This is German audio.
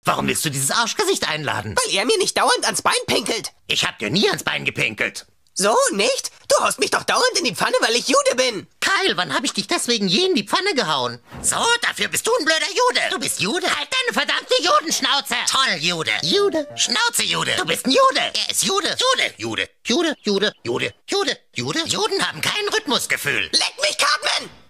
Warum willst du dieses Arschgesicht einladen? Weil er mir nicht dauernd ans Bein pinkelt. Ich hab dir nie ans Bein gepinkelt. So, nicht? Du haust mich doch dauernd in die Pfanne, weil ich Jude bin. Kyle, wann hab ich dich deswegen je in die Pfanne gehauen? So, dafür bist du ein blöder Jude. Du bist Jude? Halt deine verdammte Judenschnauze. Toll, Jude. Jude. Schnauze, Jude. Du bist ein Jude. Er ist Jude. Jude. Jude. Jude. Jude. Jude. Jude. Jude. Juden haben kein Rhythmusgefühl. Leck mich, Cartman!